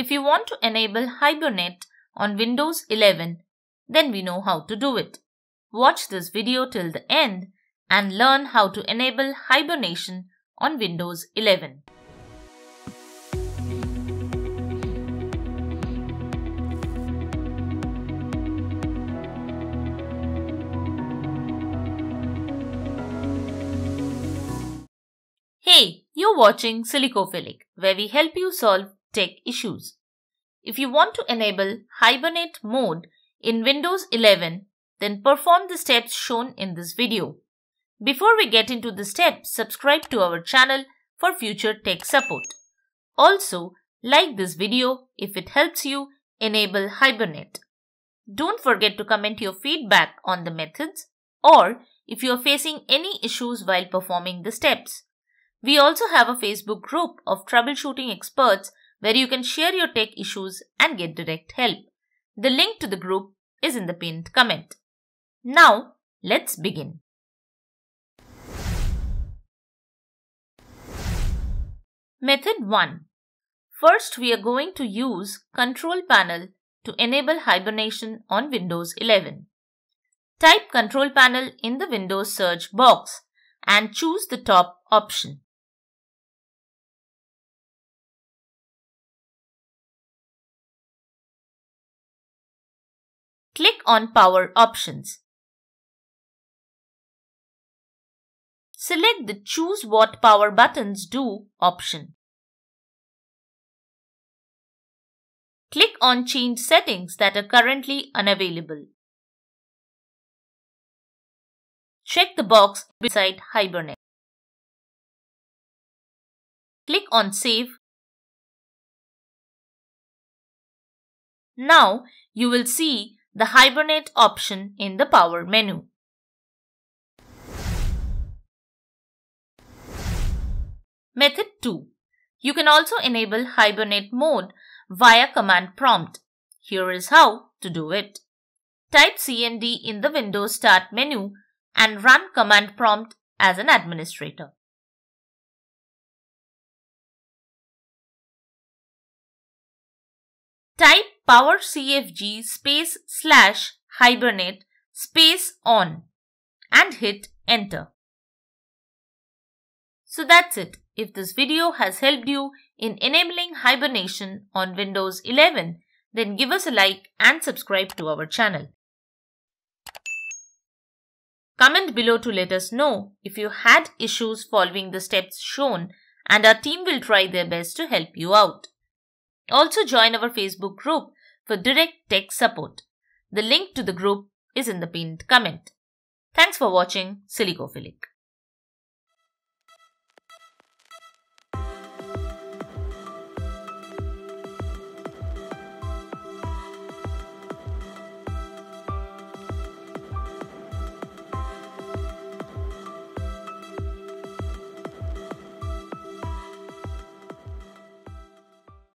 If you want to enable Hibernate on Windows 11, then we know how to do it. Watch this video till the end and learn how to enable hibernation on Windows 11. Hey, you're watching Silicophilic, where we help you solve tech issues. If you want to enable Hibernate mode in Windows 11, then perform the steps shown in this video. Before we get into the steps, subscribe to our channel for future tech support. Also, like this video if it helps you enable Hibernate. Don't forget to comment your feedback on the methods or if you are facing any issues while performing the steps. We also have a Facebook group of troubleshooting experts where you can share your tech issues and get direct help. The link to the group is in the pinned comment. Now, let's begin. Method 1. First, we are going to use Control Panel to enable hibernation on Windows 11. Type Control Panel in the Windows search box and choose the top option. Click on Power Options. Select the Choose What Power Buttons Do option. Click on Change Settings that are currently unavailable. Check the box beside Hibernate. Click on Save. Now you will see the Hibernate option in the Power menu. Method 2. You can also enable Hibernate mode via command prompt. Here is how to do it. Type CMD in the Windows Start menu and run command prompt as an administrator. Type powercfg /hibernate on and hit enter. So that's it. If this video has helped you in enabling hibernation on Windows 11, then give us a like and subscribe to our channel. Comment below to let us know if you had issues following the steps shown, and our team will try their best to help you out. Also join our Facebook group for direct tech support. The link to the group is in the pinned comment. Thanks for watching Silicophilic.